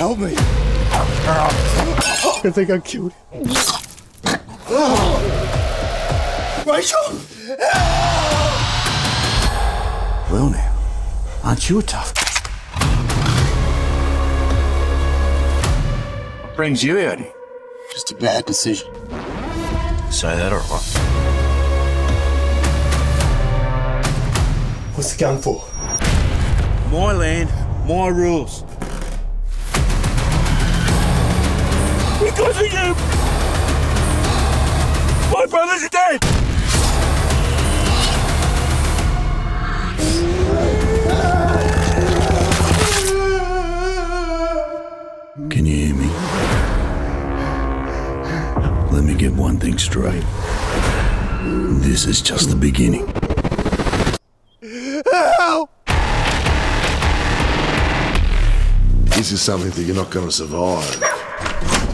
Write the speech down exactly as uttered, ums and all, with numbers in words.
help me. I think I killed him. Rachel! Well now, aren't you a tough guy? What brings you out here? Just a bad decision. Say that all right. What's the gun for? My land, my rules. Because of you! My brothers are dead! Can you hear me? Let me get one thing straight. This is just the beginning. Help! This is something that you're not going to survive.